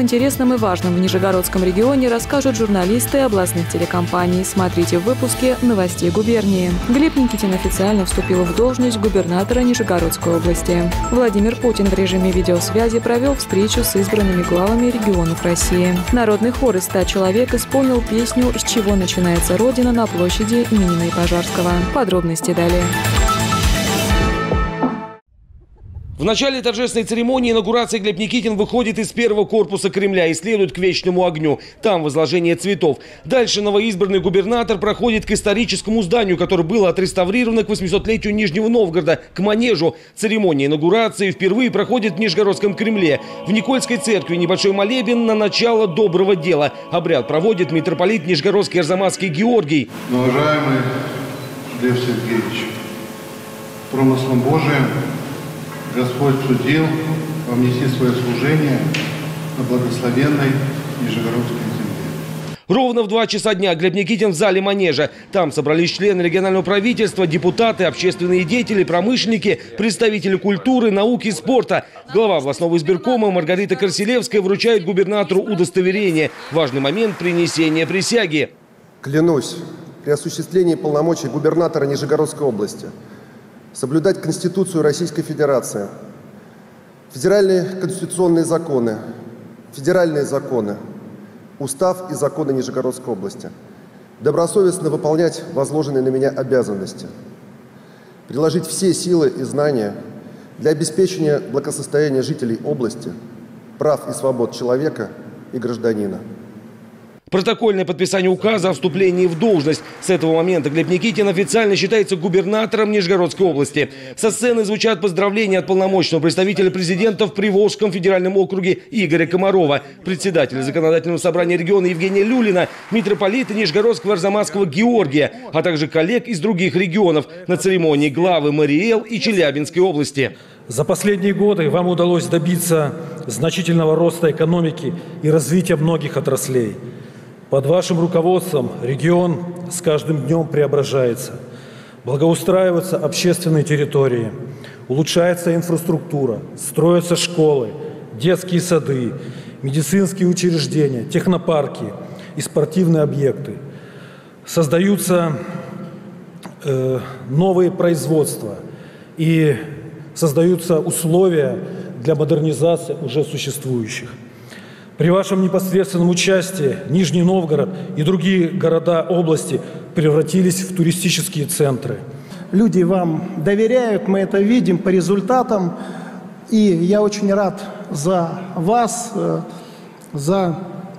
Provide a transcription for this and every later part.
интересном и важном в Нижегородском регионе расскажут журналисты областных телекомпаний. Смотрите в выпуске «Новостей губернии». Глеб Никитин официально вступил в должность губернатора Нижегородской области. Владимир Путин в режиме видеосвязи провел встречу с избранными главами регионов России. Народный хор из 100 человек исполнил песню «С чего начинается Родина» на площади имени Пожарского. Подробности далее. В начале торжественной церемонии инаугурации Глеб Никитин выходит из первого корпуса Кремля и следует к Вечному огню. Там возложение цветов. Дальше новоизбранный губернатор проходит к историческому зданию, которое было отреставрировано к 800-летию Нижнего Новгорода, к манежу. Церемония инаугурации впервые проходит в Нижегородском Кремле. В Никольской церкви небольшой молебен на начало доброго дела. Обряд проводит митрополит Нижегородский Арзамасский Георгий. Уважаемый Глеб Сергеевич, промыслом Божиим Господь судил вам нести свое служение на благословенной Нижегородской земле. Ровно в 2 часа дня Глеб Никитин в зале манежа. Там собрались члены регионального правительства, депутаты, общественные деятели, промышленники, представители культуры, науки и спорта. Глава областного избиркома Маргарита Корселевская вручает губернатору удостоверение. Важный момент принесения присяги. Клянусь при осуществлении полномочий губернатора Нижегородской области соблюдать Конституцию Российской Федерации, федеральные конституционные законы, федеральные законы, устав и законы Нижегородской области, добросовестно выполнять возложенные на меня обязанности, приложить все силы и знания для обеспечения благосостояния жителей области, прав и свобод человека и гражданина. Протокольное подписание указа о вступлении в должность. С этого момента Глеб Никитин официально считается губернатором Нижегородской области. Со сцены звучат поздравления от полномочного представителя президента в Приволжском федеральном округе Игоря Комарова, председателя законодательного собрания региона Евгения Люлина, митрополита Нижегородского Арзамасского Георгия, а также коллег из других регионов на церемонии главы Мариэл и Челябинской области. За последние годы вам удалось добиться значительного роста экономики и развития многих отраслей. Под вашим руководством регион с каждым днем преображается. Благоустраиваются общественные территории, улучшается инфраструктура, строятся школы, детские сады, медицинские учреждения, технопарки и спортивные объекты. Создаются новые производства и создаются условия для модернизации уже существующих. При вашем непосредственном участии Нижний Новгород и другие города области превратились в туристические центры. Люди вам доверяют, мы это видим по результатам. И я очень рад за вас, за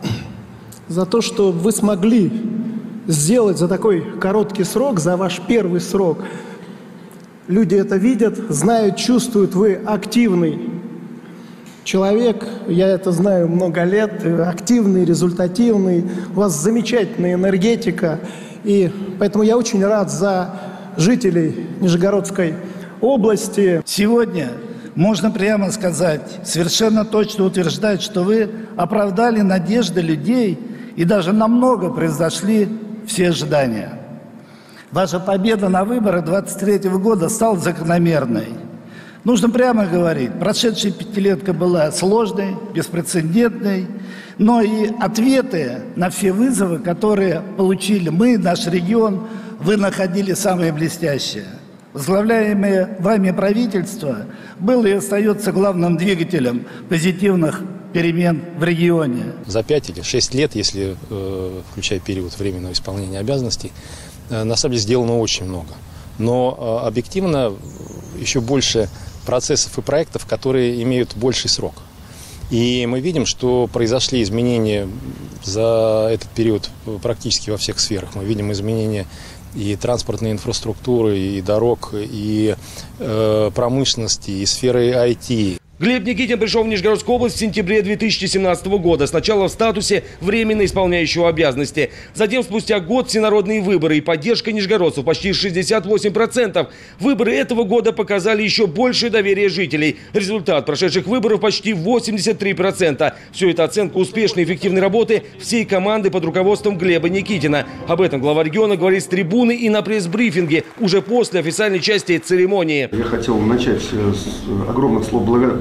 то, что вы смогли сделать за такой короткий срок, за ваш первый срок. Люди это видят, знают, чувствуют, вы активный человек, я это знаю много лет, активный, результативный, у вас замечательная энергетика, и поэтому я очень рад за жителей Нижегородской области. Сегодня можно прямо сказать, совершенно точно утверждать, что вы оправдали надежды людей и даже намного превзошли все ожидания. Ваша победа на выборах 2023 года стала закономерной. Нужно прямо говорить, прошедшая пятилетка была сложной, беспрецедентной, но и ответы на все вызовы, которые получили мы, наш регион, вы находили самые блестящие. Возглавляемое вами правительство было и остается главным двигателем позитивных перемен в регионе. За 5 или 6 лет, если включая период временного исполнения обязанностей, на самом деле сделано очень много. Но объективно еще больше процессов и проектов, которые имеют больший срок. И мы видим, что произошли изменения за этот период практически во всех сферах. Мы видим изменения и транспортной инфраструктуры, и дорог, и промышленности, и сферы IT. Глеб Никитин пришел в Нижегородскую область в сентябре 2017 года. Сначала в статусе временно исполняющего обязанности. Затем спустя год всенародные выборы и поддержка нижегородцев почти 68%. Выборы этого года показали еще большее доверие жителей. Результат прошедших выборов почти 83%. Все это оценка успешной и эффективной работы всей команды под руководством Глеба Никитина. Об этом глава региона говорит с трибуны и на пресс-брифинге уже после официальной части церемонии. Я хотел начать с огромных слов благодарности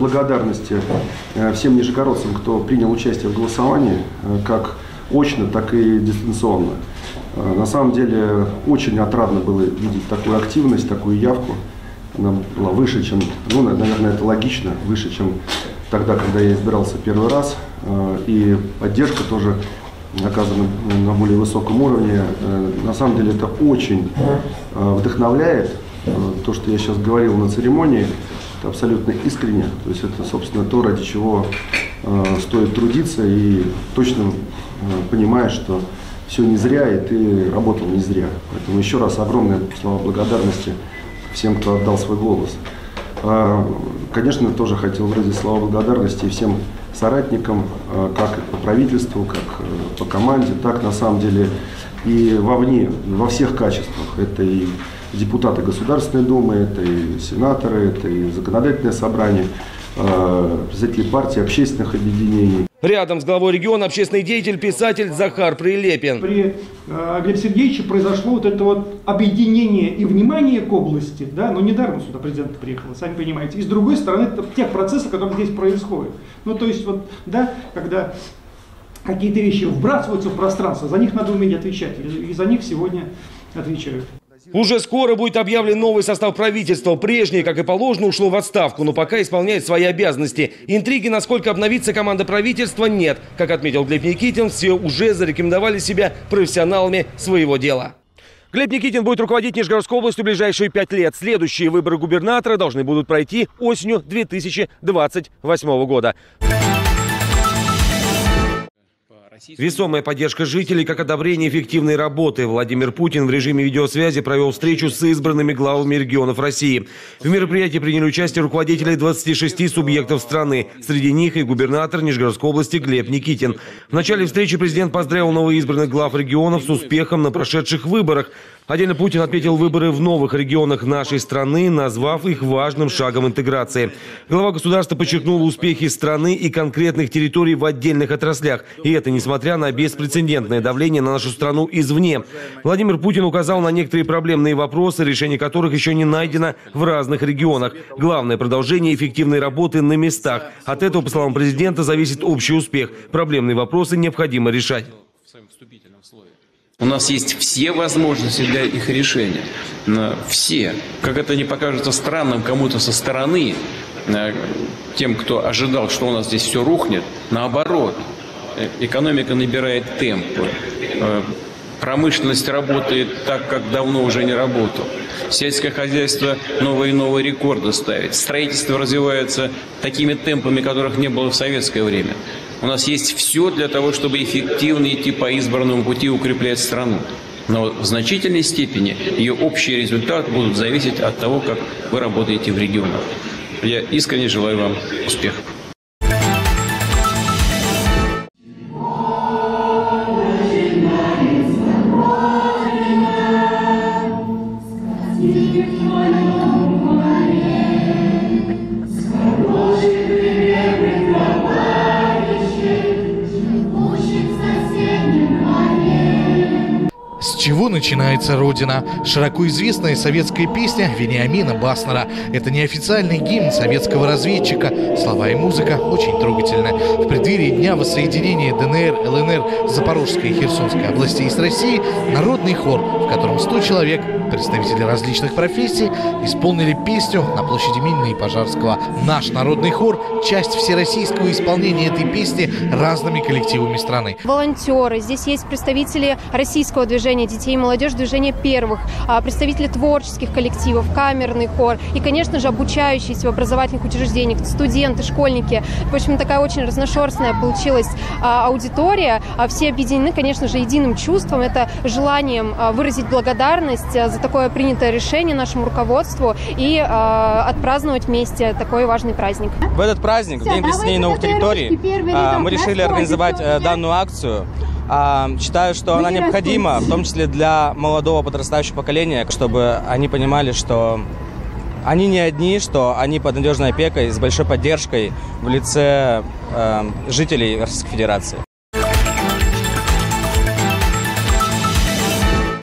благодарности всем нижегородцам, кто принял участие в голосовании, как очно, так и дистанционно. На самом деле очень отрадно было видеть такую активность, такую явку. Она была выше, чем, ну, наверное, это логично, выше, чем тогда, когда я избирался первый раз. И поддержка тоже оказана на более высоком уровне. На самом деле это очень вдохновляет. То, что я сейчас говорил на церемонии, это абсолютно искренне. То есть это, собственно, то, ради чего стоит трудиться, и точно понимаешь, что все не зря, и ты работал не зря. Поэтому еще раз огромные слова благодарности всем, кто отдал свой голос. Конечно, тоже хотел выразить слова благодарности всем соратникам, как по правительству, как по команде, так на самом деле и вовне, во всех качествах. Это и депутаты Государственной Думы, это и сенаторы, это и законодательное собрание, представители партий, общественных объединений. Рядом с главой региона общественный деятель, писатель Захар Прилепин. При Глебе Сергеевиче произошло вот это вот объединение и внимание к области, да, но недаром сюда президент приехал, сами понимаете. И с другой стороны, это тех процессов, которые здесь происходят. Ну, то есть, вот, да, когда какие-то вещи вбрасываются в пространство, за них надо уметь отвечать, и за них сегодня отвечают. Уже скоро будет объявлен новый состав правительства. Прежний, как и положено, ушло в отставку, но пока исполняет свои обязанности. Интриги, насколько обновится команда правительства, нет. Как отметил Глеб Никитин, все уже зарекомендовали себя профессионалами своего дела. Глеб Никитин будет руководить Нижегородской областью в ближайшие 5 лет. Следующие выборы губернатора должны будут пройти осенью 2028 года. Весомая поддержка жителей как одобрение эффективной работы. Владимир Путин в режиме видеосвязи провел встречу с избранными главами регионов России. В мероприятии приняли участие руководители 26 субъектов страны. Среди них и губернатор Нижегородской области Глеб Никитин. В начале встречи президент поздравил новоизбранных глав регионов с успехом на прошедших выборах. Отдельно Путин отметил выборы в новых регионах нашей страны, назвав их важным шагом интеграции. Глава государства подчеркнул успехи страны и конкретных территорий в отдельных отраслях. И это несмотря на беспрецедентное давление на нашу страну извне. Владимир Путин указал на некоторые проблемные вопросы, решение которых еще не найдено в разных регионах. Главное – продолжение эффективной работы на местах. От этого, по словам президента, зависит общий успех. Проблемные вопросы необходимо решать. У нас есть все возможности для их решения. Все. Как это не покажется странным кому-то со стороны, тем, кто ожидал, что у нас здесь все рухнет, наоборот. Экономика набирает темп. Промышленность работает так, как давно уже не работало. Сельское хозяйство новые и новые рекорды ставит. Строительство развивается такими темпами, которых не было в советское время. У нас есть все для того, чтобы эффективно идти по избранному пути и укреплять страну. Но в значительной степени ее общий результат будет зависеть от того, как вы работаете в регионах. Я искренне желаю вам успехов. С чего начинается Родина? Широко известная советская песня Вениамина Баснера. Это неофициальный гимн советского разведчика. Слова и музыка очень трогательны. В преддверии Дня воссоединения ДНР, ЛНР, Запорожской и Херсонской областей с Россией народный хор, в котором 100 человек, представители различных профессий, исполнили песню на площади Минина и Пожарского. Наш народный хор – часть всероссийского исполнения этой песни разными коллективами страны. Волонтеры, здесь есть представители российского движения детей и молодежи, движения первых, представители творческих коллективов, камерный хор и, конечно же, обучающиеся в образовательных учреждениях, студенты, школьники. В общем, такая очень разношерстная получилась аудитория. Все объединены, конечно же, единым чувством. Это желанием выразить благодарность за такое принятое решение нашему руководству и отпраздновать вместе такой важный праздник. В этот праздник, в День присоединения новых территорий, мы решили организовать данную акцию. Считаю, что она необходима, в том числе для молодого подрастающего поколения, чтобы они понимали, что они не одни, что они под надежной опекой, с большой поддержкой в лице жителей Российской Федерации.